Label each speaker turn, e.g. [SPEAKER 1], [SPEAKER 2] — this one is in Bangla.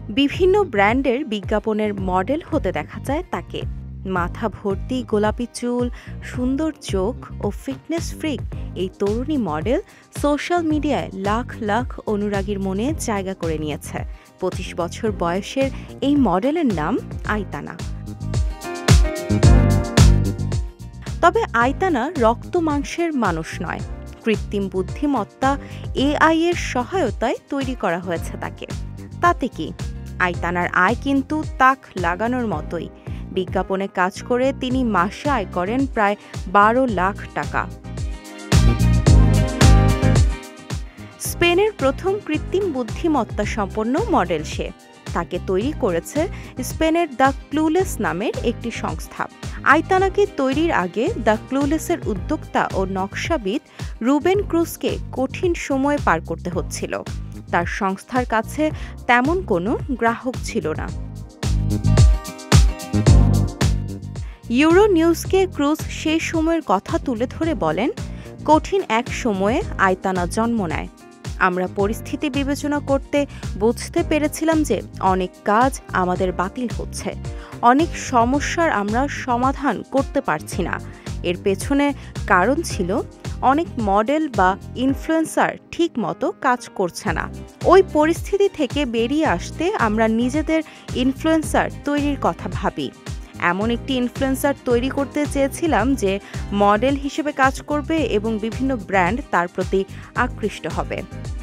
[SPEAKER 1] বিভিন্ন ব্র্যান্ডের বিজ্ঞাপনের মডেল হতে দেখা যায় তাকে। মাথা ভর্তি গোলাপি চুল, সুন্দর চোখ ও ফিটনেস ফ্রিক এই তরুণী মডেল সোশ্যাল মিডিয়ায় লাখ লাখ অনুরাগীর মনে জায়গা করে নিয়েছে। ২৫ বছর বয়সের এই মডেলের নাম আইতানা। তবে আইতানা রক্ত মাংসের মানুষ নয়, কৃত্রিম বুদ্ধিমত্তা এআই এর সহায়তায় তৈরি করা হয়েছে তাকে। তাতে কি, আইতানার আয় কিন্তু তাক লাগানোর মতোই। বিজ্ঞাপনে কাজ করে তিনি মাসে আয় করেন প্রায় ১২ লাখ টাকা। স্পেনের প্রথম কৃত্রিম বুদ্ধিমত্তা সম্পন্ন মডেল সে। তাকে তৈরি করেছে স্পেনের দ্য ক্লুলেস নামের একটি সংস্থা। আইতানাকে তৈরির আগে দ্য ক্লুলেসের উদ্যোক্তা ও নকশাবিদ রুবেন ক্রুজকে কঠিন সময় পার করতে হচ্ছিল। তার সংস্থার কাছে তেমন কোনো গ্রাহক ছিল না। ইউরো নিউজকে ক্রুজ সেই সময়ের কথা তুলে ধরে বলেন, কঠিন এক সময়ে আইতানা জন্ম নেয়। আমরা পরিস্থিতি বিবেচনা করতে বুঝতে পেরেছিলাম যে অনেক কাজ আমাদের বাতিল হচ্ছে, অনেক সমস্যার আমরা সমাধান করতে পারছি না। এর পেছনে কারণ ছিল অনেক মডেল বা ইনফ্লুয়েন্সার ঠিক মতো কাজ করছে না। ওই পরিস্থিতি থেকে বেরিয়ে আসতে আমরা নিজেদের ইনফ্লুয়েন্সার তৈরির কথা ভাবি। এমন একটি ইনফ্লুয়েন্সার তৈরি করতে চেয়েছিলাম যে মডেল হিসেবে কাজ করবে এবং বিভিন্ন ব্র্যান্ড তার প্রতি আকৃষ্ট হবে।